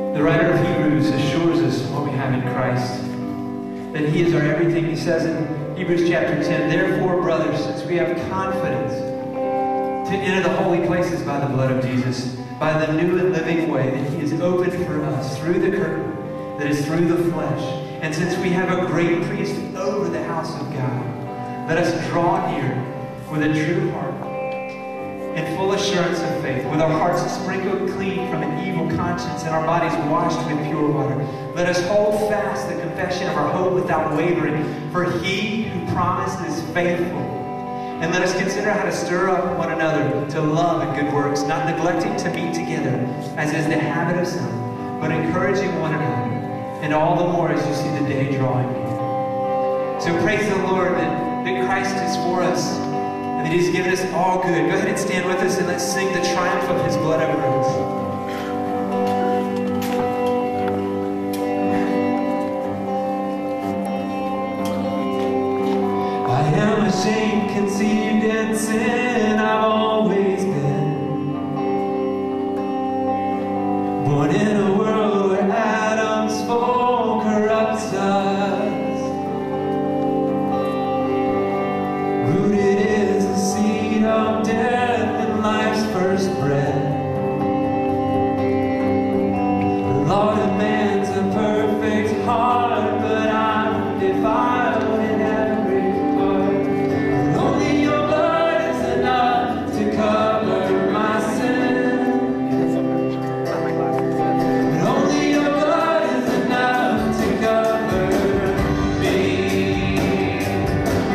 The writer of Hebrews assures us what we have in Christ, that He is our everything. He says in Hebrews chapter 10, "Therefore, brothers, since we have confidence to enter the holy places by the blood of Jesus, by the new and living way that He has opened for us through the curtain that is through the flesh, and since we have a great priest over the house of God, let us draw near with a true heart, in full assurance of faith, with our hearts sprinkled clean from an evil conscience and our bodies washed with pure water. Let us hold fast the confession of our hope without wavering, for He who promised is faithful. And let us consider how to stir up one another to love and good works, not neglecting to meet together, as is the habit of some, but encouraging one another, and all the more as you see the day drawing near." So praise the Lord that Christ is for us, and that He's given us all good. Go ahead and stand with us, and let's sing the triumph of His blood over us. Ashamed, conceived in sin, I've always been born in a world where Adam's fall corrupts us. Rooted is the seed of death and life's first breath. The Lord demands a perfect heart, but I'm defiled in every part. Only your blood is enough to cover my sin. But only your blood is enough to cover me.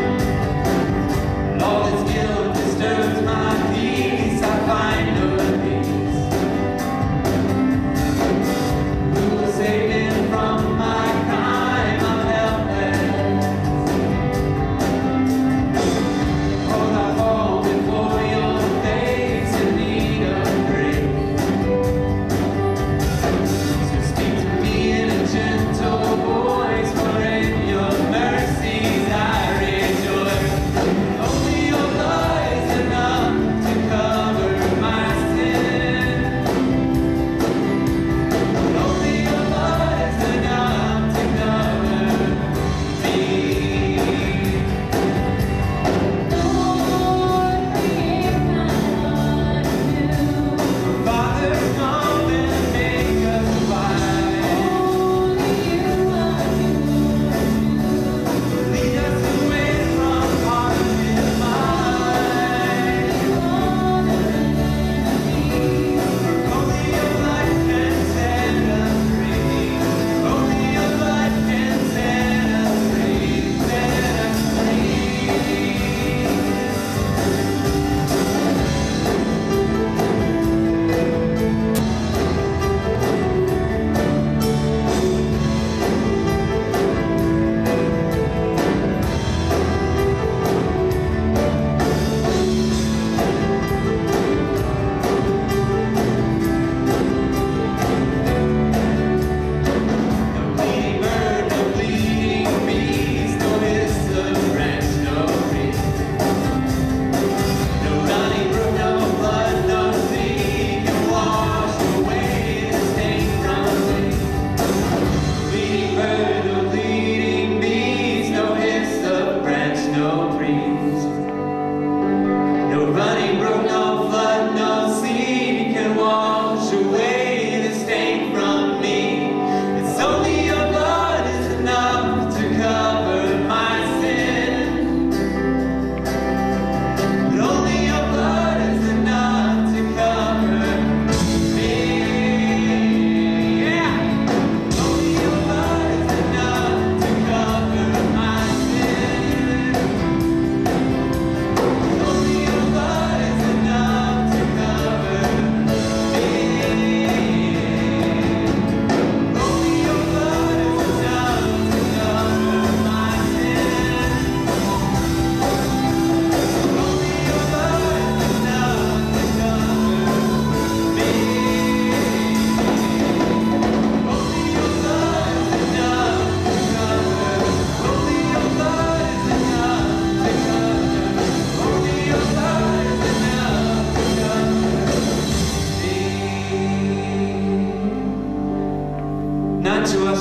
All this guilt disturbs my peace. I find no peace.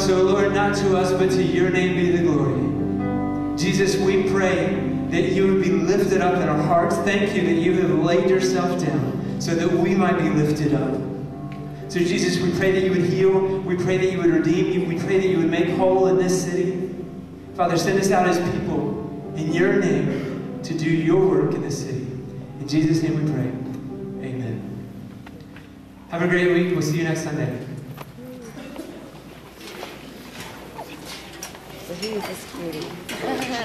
So Lord, not to us, but to your name be the glory. Jesus, we pray that you would be lifted up in our hearts. Thank you that you have laid yourself down so that we might be lifted up. So Jesus, we pray that you would heal. We pray that you would redeem. We pray that you would make whole in this city. Father, send us out as people in your name to do your work in this city. In Jesus' name we pray. Amen. Have a great week. We'll see you next Sunday. So he was just kidding.